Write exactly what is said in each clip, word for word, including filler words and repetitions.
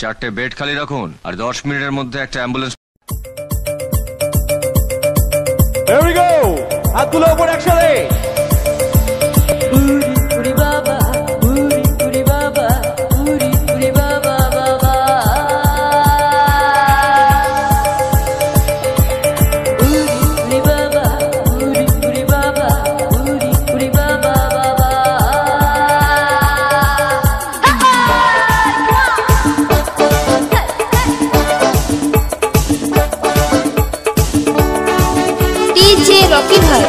চারটে বেড খালি রাখুন আর দশ মিনিটের মধ্যে একটা অ্যাম্বুলেন্স। Here we go! হাত তুলো উপর একসাথে। রকি ভাই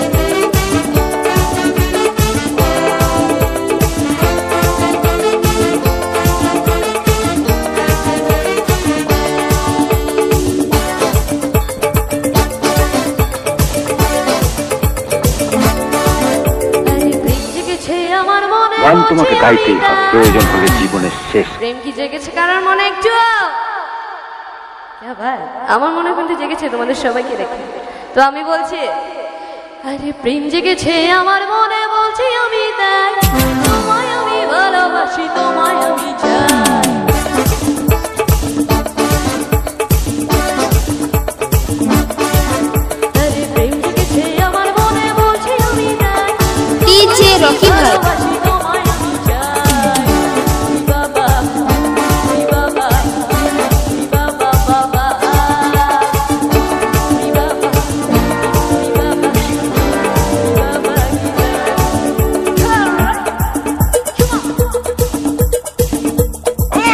গান তোমাকে গাইতেই হবে, প্রয়োজন হলে জীবনের শেষ। প্রেম কি জেগেছে কারোর মনে একটু? ভাই আমার মনে কিন্তু জেগেছে তোমাদের সবাইকে দেখে, তো আমি বলছি আরে প্রেম জেগেছে আমার মনে, বলছি আমি তাই তোমায় আমি ভালোবাসি, তোমায় আমি চাই। আরে প্রেম জেগেছে আমার মনে, বলছি আমি তাই ডিজে রকি ভাই।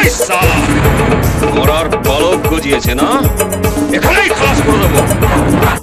মরার বলক গজিয়েছে না, এখানেই খালাস করে দেবো।